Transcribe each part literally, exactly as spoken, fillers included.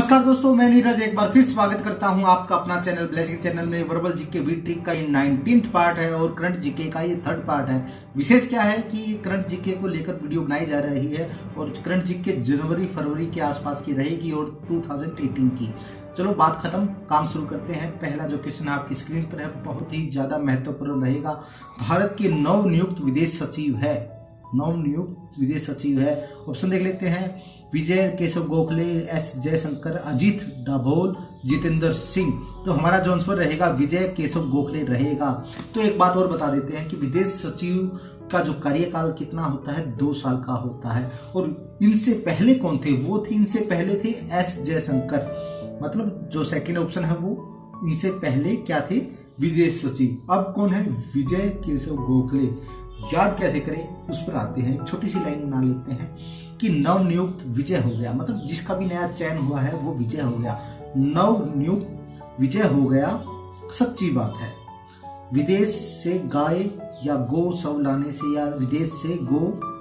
नमस्कार दोस्तों, मैं नीरज एक बार फिर स्वागत करता हूं आपका अपना चैनल ब्लेसिंग चैनल में। वर्बल जीके वी ट्रिक का ये नाइनटीन्थ पार्ट है और करंट जीके का ये थर्ड पार्ट है। विशेष क्या है कि करंट जीके को लेकर वीडियो बनाई जा रही है और करंट जीके जनवरी फरवरी के आसपास की रहेगी और दो हज़ार अठारह की। चलो बात खत्म, काम शुरू करते हैं। पहला जो क्वेश्चन आपकी स्क्रीन पर है बहुत ही ज्यादा महत्वपूर्ण रहेगा। भारत के नव नियुक्त विदेश सचिव है नव नियुक्त विदेश सचिव है ऑप्शन देख लेते हैं। विजय केशव गोखले, एस जयशंकर, अजीत डभोल, जितेंद्र सिंह। तो हमारा जो आंसर रहेगा विजय केशव गोखले रहेगा। तो एक बात और बता देते हैं कि विदेश सचिव का जो कार्यकाल कितना होता है, दो साल का होता है। और इनसे पहले कौन थे? वो थे इनसे पहले थे एस जयशंकर, मतलब जो सेकंड ऑप्शन है वो इनसे पहले क्या थे, विदेश सचिव। अब कौन है? विजय केशव गोखले। याद कैसे करें उस पर आते हैं। छोटी सी लाइन बना लेते हैं कि नव नियुक्त विजय हो गया, मतलब जिसका भी नया चयन हुआ है वो विजय हो गया। नव नियुक्त विजय हो गया, सच्ची बात है। विदेश से गाय या गो सब लाने से या विदेश से गो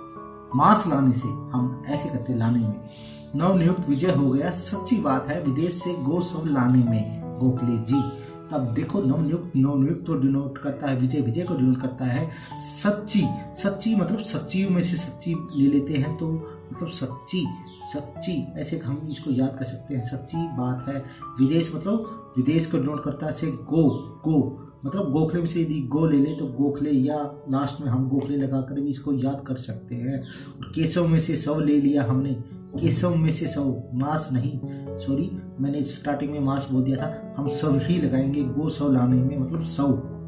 मांस लाने से, हम ऐसे करते लाने में, नव नियुक्त विजय हो गया, सच्ची बात है। विदेश से गो सब लाने में गोखले जी। तब देखो नवनियुक्त नवनियुक्त तो डिनोट करता है विजय, विजय को डिनोट करता है सच्ची। सच्ची मतलब सचिव में से सच्ची ले लेते हैं तो मतलब सच्ची सच्ची ऐसे हम इसको याद कर सकते हैं। सच्ची बात है। विदेश मतलब विदेश को डिनोट करता है से गो गो मतलब गोखले में से यदि गो ले ले तो गोखले, या लास्ट में हम गोखले लगाकर भी इसको याद कर सकते हैं। और केशव में से सव ले लिया हमने, केशव में से सव, मांस नहीं, सॉरी मैंने स्टार्टिंग में मांस बोल दिया था, हम सब ही लगाएंगे गो सव लाने में, मतलब सौ।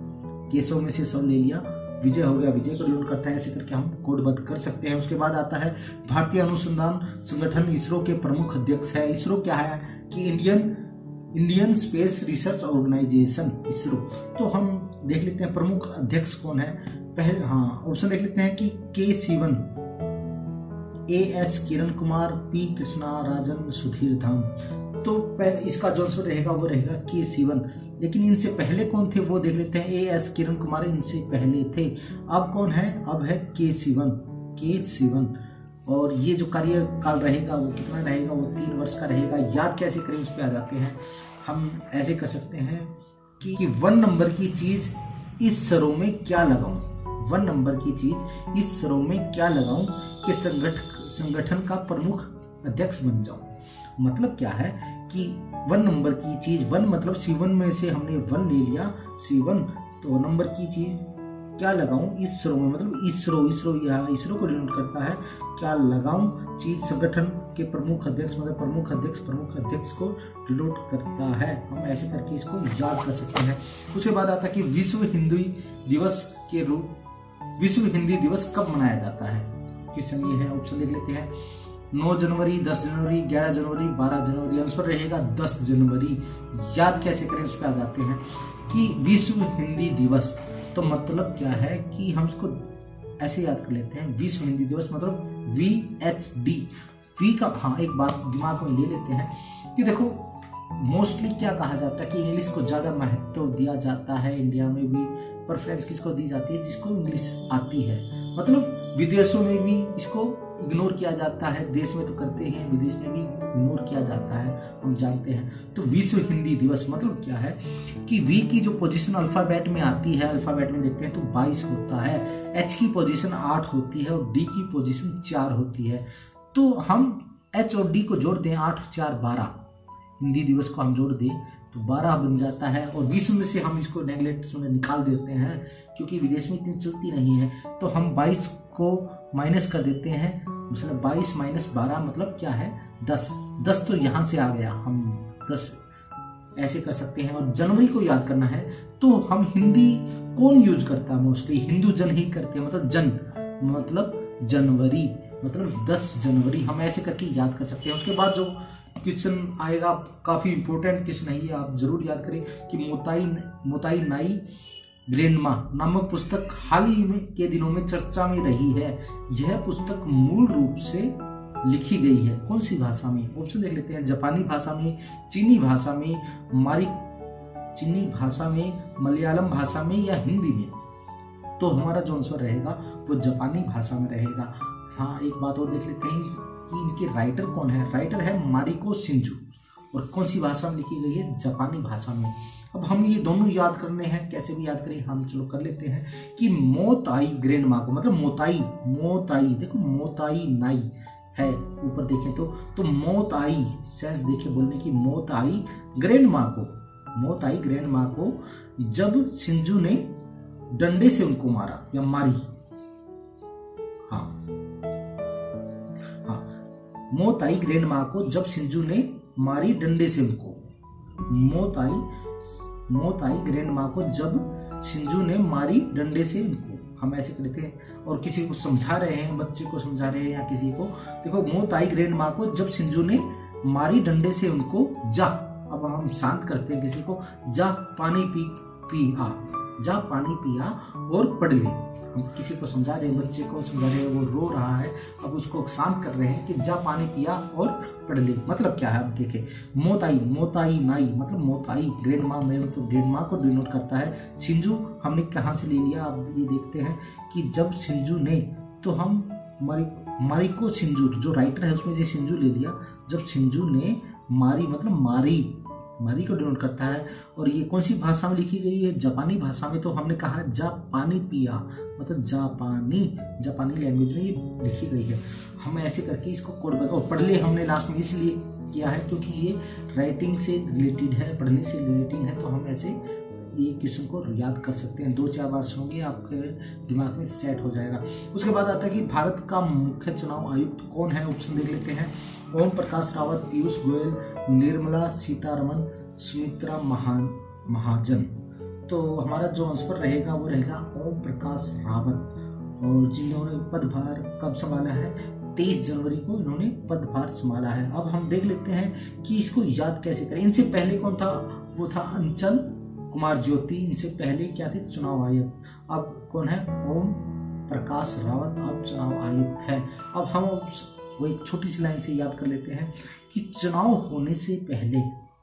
केशव में से सव ले लिया, विजय हो गया, विजय को डिनोट करता है। ऐसे करके हम कोडबद्ध कर सकते हैं। उसके बाद आता है भारतीय अनुसंधान संगठन इसरो के प्रमुख अध्यक्ष है। इसरो क्या है कि Indian Indian Space Research Organisation, ISRO. तो हम देख लेते हैं प्रमुख अध्यक्ष कौन है। पहले हाँ ऑप्शन देख लेते हैं कि K Sivan, A S Kiran Kumar, P Krishna Rajan, Sudhir Dham. तो इसका जो आंसर रहेगा वो रहेगा के सिवन। लेकिन इनसे पहले कौन थे वो देख लेते हैं। ए एस किरण कुमार इनसे पहले थे। अब कौन है? अब है के सिवन, के सिवन। और ये जो कार्यकाल रहेगा वो कितना रहेगा? वो तीन वर्ष का रहेगा। याद कैसे करें उस पर आ जाते हैं। हम ऐसे कर सकते हैं कि, कि वन नंबर की चीज इस सरों में क्या लगाऊं, वन नंबर की चीज इस सरों में क्या लगाऊं कि संगठन संगठन का प्रमुख अध्यक्ष बन जाऊं। मतलब क्या है कि वन नंबर की चीज, वन मतलब सी वन में से हमने वन ले लिया, सी वन, तो नंबर की चीज क्या लगाऊं इसरो में, मतलब इसरो इसरो यहाँ इसरो को डिनोट करता है। क्या लगाऊं चीज संगठन के प्रमुख अध्यक्ष, मतलब प्रमुख अध्यक्ष प्रमुख अध्यक्ष को डिनोट करता है। हम ऐसे करके इसको याद कर सकते हैं। उसके बाद आता है कि विश्व हिंदी दिवस के रूप विश्व हिंदी दिवस कब मनाया जाता है? क्वेश्चन ये है। ऑप्शन देख लेते हैं। नौ जनवरी, दस जनवरी, ग्यारह जनवरी, बारह जनवरी। आंसर रहेगा दस जनवरी। याद कैसे करें उस पर आ जाते हैं कि विश्व हिंदी दिवस, तो मतलब क्या है कि हम इसको ऐसे याद कर लेते हैं। विश्व हिंदी दिवस मतलब वी एच डी, वी का, हाँ एक बात दिमाग में ले लेते हैं कि देखो मोस्टली क्या कहा जाता है कि इंग्लिश को ज्यादा महत्व दिया जाता है। इंडिया में भी प्रेफरेंस किसको दी जाती है? जिसको इंग्लिश आती है। मतलब विदेशों में भी इसको इग्नोर किया जाता है। देश में तो करते हैं, विदेश में भी इग्नोर किया जाता है, हम जानते हैं। तो विश्व हिंदी दिवस मतलब क्या है कि वी की जो पोजीशन अल्फाबेट में आती है, अल्फाबेट में देखते हैं तो बाईस होता है, एच की पोजीशन आठ होती है और डी की पोजीशन चार होती है। तो हम एच और डी को जोड़ दें, आठ चार बारह, हिंदी दिवस को हम जोड़ दें तो बारह बन जाता है। और विश्व में से हम इसको नेगलेक्ट में निकाल देते हैं क्योंकि विदेश में इतनी चलती नहीं है। तो हम बाईस को माइनस कर देते हैं, मतलब बाईस माइनस बारह मतलब क्या है? दस। दस तो यहाँ से आ गया, हम दस ऐसे कर सकते हैं। और जनवरी को याद करना है तो हम हिंदी कौन यूज करता है? मोस्टली हिंदू जन ही करते हैं, मतलब जन मतलब जनवरी, मतलब दस जनवरी। हम ऐसे करके याद कर सकते हैं। उसके बाद जो क्वेश्चन आएगा काफी इंपॉर्टेंट क्वेश्चन है ये, आप जरूर याद करें कि मोताई मोताई नाई ग्रैंडमा नामक पुस्तक हाल ही में के दिनों में चर्चा में रही है। यह पुस्तक मूल रूप से लिखी गई है कौन सी भाषा में? ऑप्शन देख लेते हैं। जापानी भाषा में, चीनी भाषा में, मारी चीनी भाषा में, मलयालम भाषा में या हिंदी में? तो हमारा जो आंसर रहेगा वो जापानी भाषा में रहेगा। हाँ एक बात और देख लेते हैं कि इनके राइटर कौन है। राइटर है मारिको शिंजू। और कौन सी भाषा में लिखी गई है? जापानी भाषा में। अब हम ये दोनों याद करने हैं, कैसे भी याद करें हम, चलो कर लेते हैं कि मोताई ग्रैंड माँ को, मतलब मोताई, मोताई देखो मोताई नाई है ऊपर देखें तो तो मोताई सेंस देखे बोलने की, मोताई ग्रैंड माँ को, मोताई ग्रैंड माँ को जब शिंजू ने डंडे से उनको मारा या मारी, हाँ हाँ मोताई ग्रैंड माँ को जब शिंजू ने मारी डंडे से उनको, मोताई मोताई ग्रैंड माँ को जब शिंजू ने मारी डंडे से उनको, हम ऐसे करते हैं और किसी को समझा रहे हैं, बच्चे को समझा रहे हैं या किसी को, देखो मोताई ग्रैंड माँ को जब शिंजू ने मारी डंडे से उनको, जा, अब हम शांत करते हैं किसी को, जा पानी पी पी आ, जा पानी पिया और पढ़ ले। हम किसी को समझा रहे हैं, बच्चे को समझा रहे हैं, वो रो रहा है, अब उसको शांत कर रहे हैं कि जा पानी पिया और पढ़ ले। मतलब क्या है, अब देखें, मोताई, मोताई नाई मतलब मोताई ग्रैंड माँ में तो ग्रैंड माँ को डिनोट करता है। शिंजू हमने कहाँ से ले लिया, अब ये देखते हैं कि जब शिंजू ने, तो हम मारी मारिको शिंजू, जो राइटर है उसमें से शिंजू ले लिया, जब शिंजू ने मारी मतलब मारी, मारी को डिनोट करता है। और ये कौन सी भाषा में लिखी गई है? जापानी भाषा में। तो हमने कहा जापानी पिया मतलब जापानी, जापानी लैंग्वेज में ये लिखी गई है। हम ऐसे करके इसको कोड बताओ, पढ़ ले हमने लास्ट में इसलिए किया है क्योंकि ये राइटिंग से रिलेटेड है, पढ़ने से रिलेटेड है, तो हम ऐसे ये क्वेश्चन को याद कर सकते हैं। दो चार बार सुनोगे आपके दिमाग में सेट हो जाएगा। उसके बाद आता है कि भारत का मुख्य चुनाव आयुक्त कौन है? ऑप्शन देख लेते हैं। ओम प्रकाश रावत, पीयूष गोयल, निर्मला सीतारमन, सुमित्रा महान महाजन। तो हमारा जो आंसर रहेगा वो रहेगा ओम प्रकाश रावत, और जिन्होंने पदभार कब संभाला है? तेईस जनवरी को इन्होंने पदभार संभाला है। अब हम देख लेते हैं कि इसको याद कैसे करें। इनसे पहले कौन था? वो था अंचल कुमार ज्योति। इनसे पहले क्या थे? चुनाव आयुक्त। अब कौन है? ओम प्रकाश रावत अब चुनाव आयुक्त है। अब हम वो एक छोटी सी लाइन से याद कर लेते हैं कि चुनाव होने से पहले,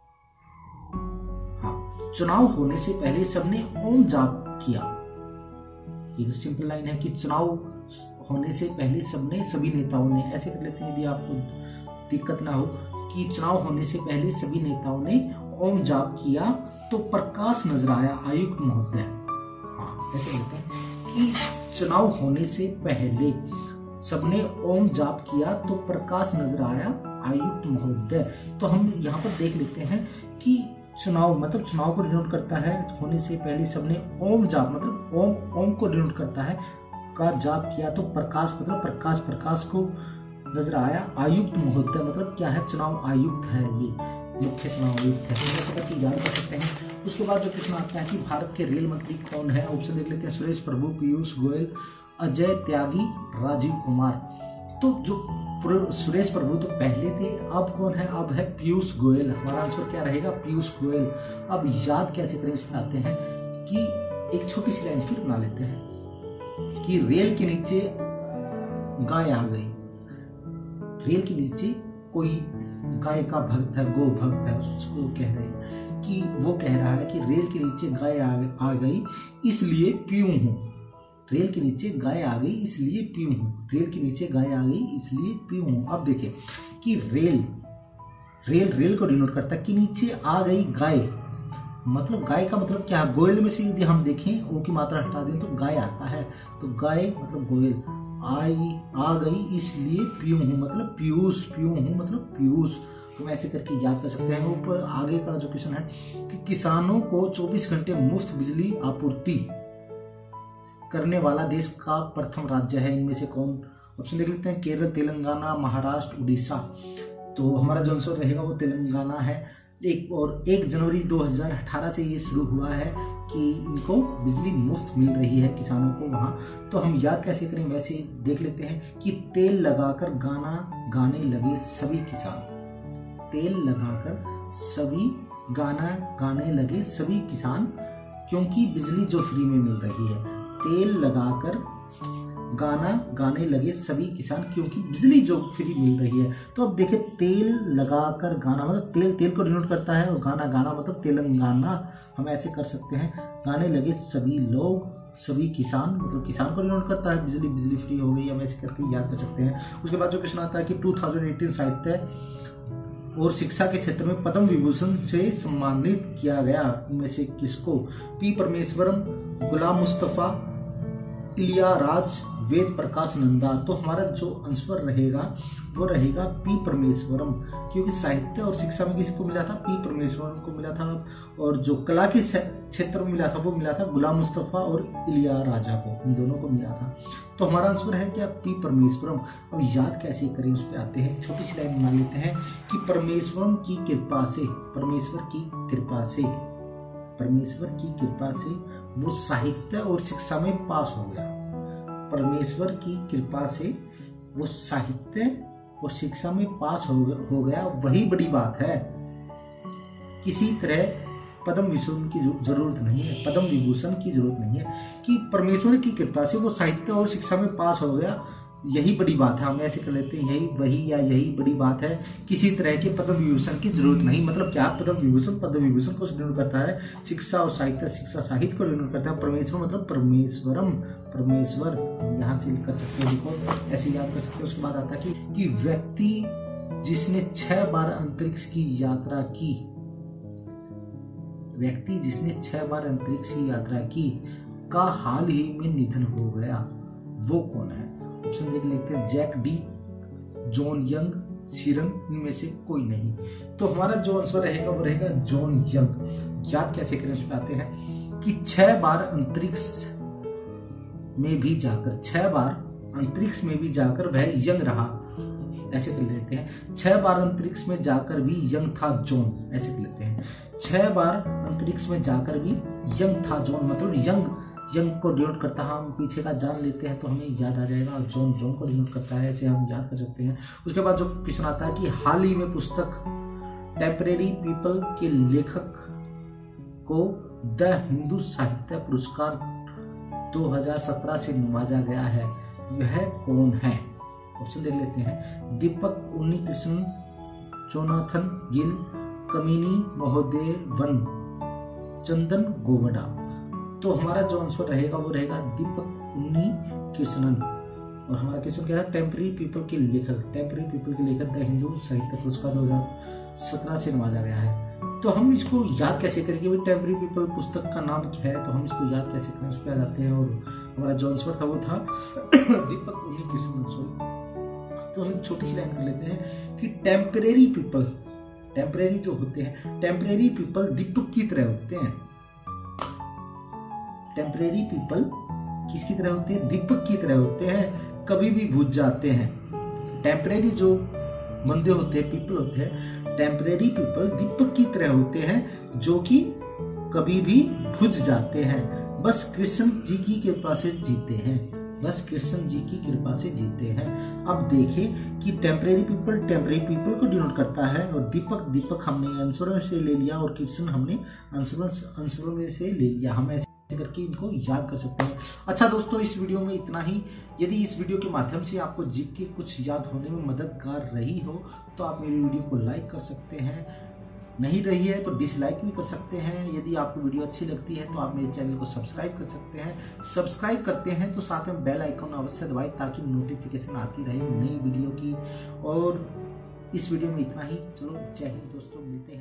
हाँ चुनाव होने से पहले सबने ओम जाप किया। ये तो सिंपल लाइन है कि चुनाव होने से पहले सबने, सभी नेताओं ने, ऐसे कर लेते हैं यदि आपको दिक्कत ना हो, कि चुनाव होने से पहले सभी नेताओं ने ओम जाप किया तो प्रकाश नजर आया आयुक्त महोदय। हाँ ऐसे कहते हैं कि चुनाव होने से पहले सबने ओम जाप किया तो प्रकाश नजर आया आयुक्त महोदय। तो हम यहाँ पर देख लेते हैं कि चुनाव मतलब चुनाव को डिनोट करता है, होने से पहले सबने ओम जाप मतलब ओम ओम को डिनोट करता है, का जाप किया तो प्रकाश मतलब प्रकाश प्रकाश को नजर आया आयुक्त महोदय मतलब क्या है? चुनाव आयुक्त है, ये मुख्य चुनाव आयुक्त है। ऐसा करके याद कर सकते हैं। उसके बाद जो प्रश्न आता है कि भारत के रेल मंत्री कौन है? ऑप्शन देख लेते हैं। सुरेश प्रभु, पीयूष गोयल, अजय त्यागी, राजीव कुमार। तो जो सुरेश प्रभु तो पहले थे, अब कौन है? अब है पीयूष गोयल। हमारा आंसर क्या रहेगा? पीयूष गोयल। अब याद कैसे करें इसमें आते हैं कि एक छोटी सी लाइन फिर बना लेते हैं कि रेल के नीचे गाय आ गई। रेल के नीचे कोई गाय का भक्त है, गो भक्त है, उसको कह रहे हैं कि वो कह रहा है कि रेल के नीचे गाय आ गई इसलिए पीऊं हूं। रेल के नीचे गाय आ गई इसलिए पीऊं हूं। रेल के नीचे गाय आ गई इसलिए पीऊं हूं। अब देखिए कि रेल रेल रेल को डिनोट करता है कि नीचे आ गई गाय, मतलब गाय का मतलब क्या है? गोयल में से यदि हम देखें ओ की मात्रा हटा दें तो गाय आता है, तो गाय मतलब गोयल, आई आ गई इसलिए पीऊं हूं मतलब पीयूष, पीऊं हूं मतलब पीयूष। हम ऐसे करके याद कर सकते हैं। ऊपर आगे का जो क्वेश्चन है कि किसानों को चौबीस घंटे मुफ्त बिजली आपूर्ति करने वाला देश का प्रथम राज्य है, इनमें से कौन? ऑप्शन देख लेते हैं। केरल, तेलंगाना, महाराष्ट्र, उड़ीसा। तो हमारा जो आंसर रहेगा वो तेलंगाना है। एक और एक जनवरी दो हज़ार अठारह से ये शुरू हुआ है कि इनको बिजली मुफ्त मिल रही है किसानों को वहाँ। तो हम याद कैसे करें? वैसे देख लेते हैं कि तेल लगाकर गाना गाने लगे सभी किसान। तेल लगाकर सभी गाना गाने लगे सभी किसान, क्योंकि बिजली जो फ्री में मिल रही है। तेल लगाकर गाना गाने लगे सभी किसान, क्योंकि बिजली जो फ्री मिल रही है। तो अब देखिए तेल लगाकर गाना मतलब तेल तेल को डिनोट करता है, और गाना गाना मतलब तेलंगाना। हम ऐसे कर सकते हैं, गाने लगे सभी लोग सभी किसान मतलब किसान को डिनोट करता है, बिजली बिजली फ्री हो गई। हम ऐसे करके याद कर सकते हैं। उसके बाद जो क्वेश्चन आता है कि दो हज़ार अठारह साहित्य और शिक्षा के क्षेत्र में पद्म विभूषण से सम्मानित किया गया। इनमें से किसको? पी परमेश्वरम, गुलाम मुस्तफा, इलियाराज, वेद प्रकाश नंदा। तो हमारा जो आंसर रहेगा वो रहेगा पी परमेश्वरम, क्योंकि साहित्य और शिक्षा में किसको मिला था? पी परमेश्वरम को मिला था। और जो कला के क्षेत्र में मिला था वो मिला था गुलाम मुस्तफा और इलियाराजा को, इन दोनों को मिला था। तो हमारा आंसर है क्या? पी परमेश्वरम। अब याद कैसे करें उस पर आते हैं। छोटी सी लाइन बना लेते हैं कि परमेश्वरम की कृपा से, परमेश्वर की कृपा से, परमेश्वर की कृपा से वो साहित्य और शिक्षा में पास हो गया। परमेश्वर की कृपा से वो साहित्य और शिक्षा में पास हो गया, वही बड़ी बात है। किसी तरह पद्म विभूषण की जरूरत नहीं है, पद्म विभूषण की जरूरत नहीं है, कि परमेश्वर की कृपा से वो साहित्य और शिक्षा में पास हो गया, यही बड़ी बात है। हम ऐसे कर लेते हैं, यही वही या यही बड़ी बात है। किसी तरह के पद्म विभूषण की जरूरत नहीं। मतलब क्या? पद्म विभूषण पद्म विभूषण को डिनोट करता है, शिक्षा और साहित्य शिक्षा साहित्य को डिनोट करता है। परमेश्वर मतलब परमेश्वरम, परमेश्वर यहाँ से कर सकते हैं, देखो ऐसे याद कर सकते हैं। उसके बाद आता है कि, कि व्यक्ति जिसने छह बार अंतरिक्ष की यात्रा की, व्यक्ति जिसने छह बार अंतरिक्ष की यात्रा की का हाल ही में निधन हो गया, वो कौन है? ऑप्शन देख लेते हैं, Jack D, John Young, Ciaran, इनमें से कोई नहीं। तो हमारा जो आंसर रहेगा वो रहेगा जॉन यंग। याद कैसे करें उस पर आते हैं कि छह बार अंतरिक्ष में भी जाकर, छह बार अंतरिक्ष में भी जाकर वह यंग रहा, ऐसे कर लेते हैं। छह बार अंतरिक्ष में जाकर भी यंग था जॉन, ऐसे कर लेते हैं। छह बार अंतरिक्ष में जाकर भी यंग था जॉन, मतलब यंग, यंग को डिनोट करता है। हम पीछे का जान लेते हैं तो हमें याद आ जाएगा, और जॉन जॉन को डिनोट करता है, ऐसे हम याद कर सकते हैं। उसके बाद जो क्वेश्चन आता है कि हाल ही में पुस्तक टेम्परेरी पीपल के लेखक को द हिंदू साहित्य पुरस्कार दो हज़ार सत्रह से नवाजा गया है, वह कौन है? ऑप्शन देख लेते हैं, दीपक उन्नीकृष्णन, जोनाथन गिल, कमिनी महोदय वन, चंदन गोवड़ा। तो हमारा जो आंसर रहेगा वो रहेगा दीपक उन्नीकृष्णन। और हमारा क्वेश्चन क्या था? टेम्परेरी पीपल के लेखक, टेम्परेरी पीपल के लेखक द हिंदू साहित्य पुरस्कार दो हज़ार सत्रह से नवाजा गया है। तो हम इसको याद कैसे करेंगे? भाई टेम्परेरी पीपल पुस्तक का नाम क्या है, तो हम इसको याद कैसे करें, उस पर आ जाते हैं। और हमारा जो आंसर था वो था दीपक उन्नीकृष्णन। सॉरी, तो हम एक छोटी सी लाइन कर लेते हैं कि टेम्परेरी पीपल, टेम्परेरी जो होते हैं, टेम्परेरी पीपल दीपक की तरह होते हैं। टेम्परेरी पीपल किसकी तरह होते हैं? दीपक की तरह होते हैं, कभी भी बुझ जाते हैं। टेम्परेरी जो बंदे होते हैं, पीपल होते हैं, टेम्परेरी पीपल दीपक की तरह होते हैं जो कि कभी भी बुझ जाते हैं, बस कृष्ण जी की कृपा से जीते हैं, बस कृष्ण जी की कृपा से जीते हैं। अब देखें कि टेम्परेरी पीपल टेम्परेरी पीपल को डिनोट करता है, और दीपक दीपक हमने आंसरों से ले लिया, और कृष्ण हमने आंसरों आंसरों में से ले लिया। हम ऐसे करके इनको याद कर सकते हैं। अच्छा दोस्तों, इस वीडियो में इतना ही। यदि इस वीडियो के माध्यम से आपको जीके कुछ याद होने में मददगार रही हो तो आप मेरी वीडियो को लाइक कर सकते हैं, नहीं रही है तो डिसलाइक भी कर सकते हैं। यदि आपको वीडियो अच्छी लगती है तो आप मेरे चैनल को सब्सक्राइब कर सकते हैं। सब्सक्राइब करते हैं तो साथ में बेल आइकन अवश्य दबाएं ताकि नोटिफिकेशन आती रहे नई वीडियो की। और इस वीडियो में इतना ही। चलो, जय हिंद दोस्तों, मिलते हैं।